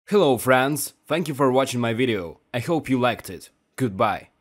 Hello friends, thank you for watching my video. I hope you liked it. Goodbye.